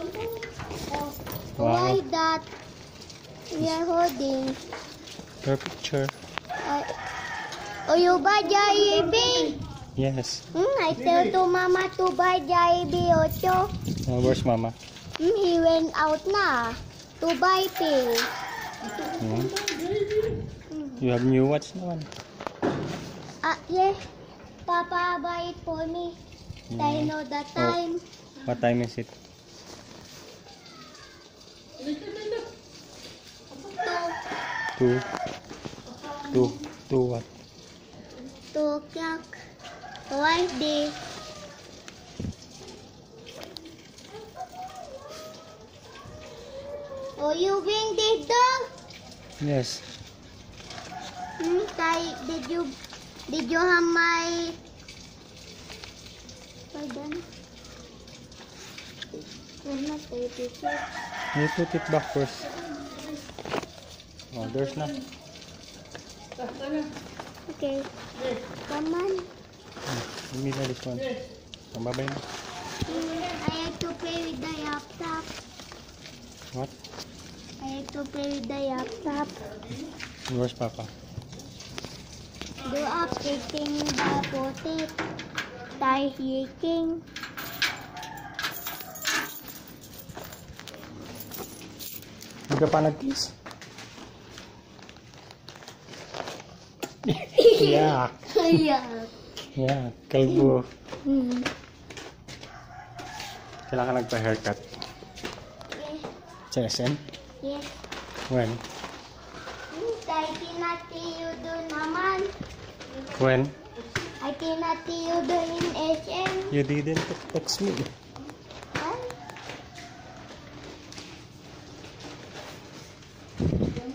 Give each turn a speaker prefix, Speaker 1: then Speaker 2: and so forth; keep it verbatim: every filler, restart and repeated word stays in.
Speaker 1: Oh,
Speaker 2: Wow.
Speaker 1: why that we are holding?
Speaker 2: Your picture.
Speaker 1: Uh, oh, you buy Jollibee?
Speaker 2: Yes.
Speaker 1: Hmm, I tell to Mama to buy Jollibee also.
Speaker 2: Uh, where's Mama?
Speaker 1: Hmm, he went out na to buy things.
Speaker 2: Hmm? You have new watch naman.
Speaker 1: Ah, yeah. Papa buy it for me.
Speaker 2: Hmm.
Speaker 1: I know the time.
Speaker 2: Oh, what time is it?
Speaker 1: Two,
Speaker 2: Two. Two. Two what?
Speaker 1: two o'clock. Why day? Oh, you bring the dog?
Speaker 2: Yes.
Speaker 1: Hmm, Tay, did you did you have my pardon? I'm not ready to.
Speaker 2: You put it back first. Oh, there's none.
Speaker 1: Okay. Come on.
Speaker 2: Hmm. Give me this one. Ang babay mo.
Speaker 1: Hmm, I have to play with the laptop.
Speaker 2: What?
Speaker 1: I have to play with the laptop.
Speaker 2: Where's Papa?
Speaker 1: Do up taking the potato. Tie hiking.
Speaker 2: Hindi ka pa nag-kiss? Yak.
Speaker 1: Yeah.
Speaker 2: Yeah, kalbo.
Speaker 1: Hmm.
Speaker 2: Kailan ka nagpa-haircut?
Speaker 1: Yes.
Speaker 2: Sa S M?
Speaker 1: Yes.
Speaker 2: When?
Speaker 1: Hmm, Tay, tinati you do naman.
Speaker 2: When?
Speaker 1: I tinati you do in S M.
Speaker 2: You didn't text me.
Speaker 1: Huh?